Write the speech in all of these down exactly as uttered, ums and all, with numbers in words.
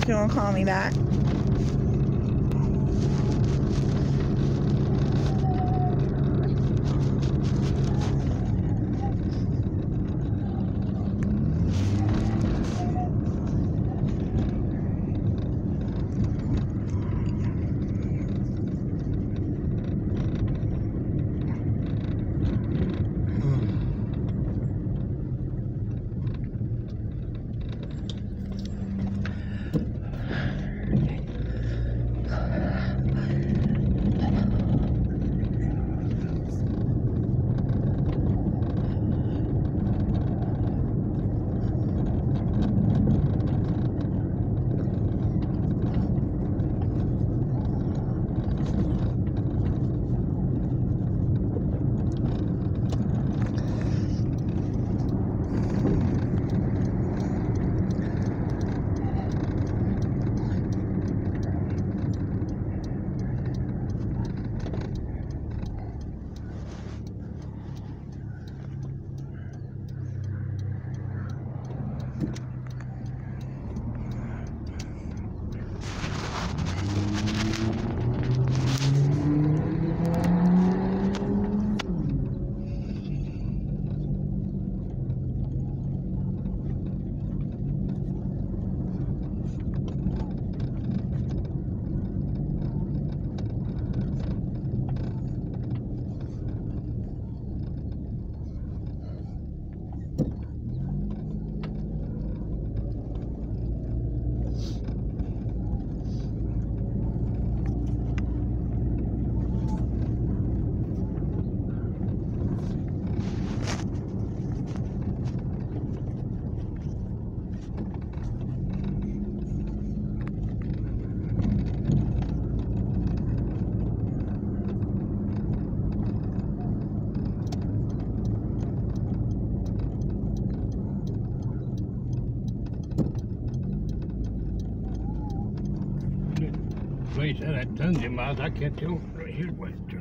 you want to call me back. Place that at tons of miles, I can't tell. Right here's Western.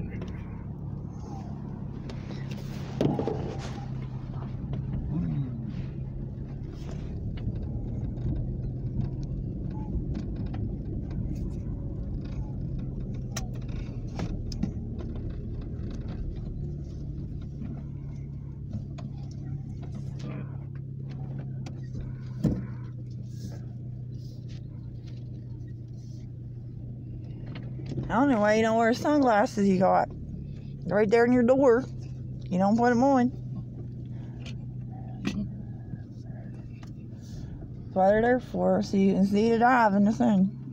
I don't know why you don't wear sunglasses you got. They're right there in your door. You don't put them on. That's what they're there for, so you can see the dive in the sun.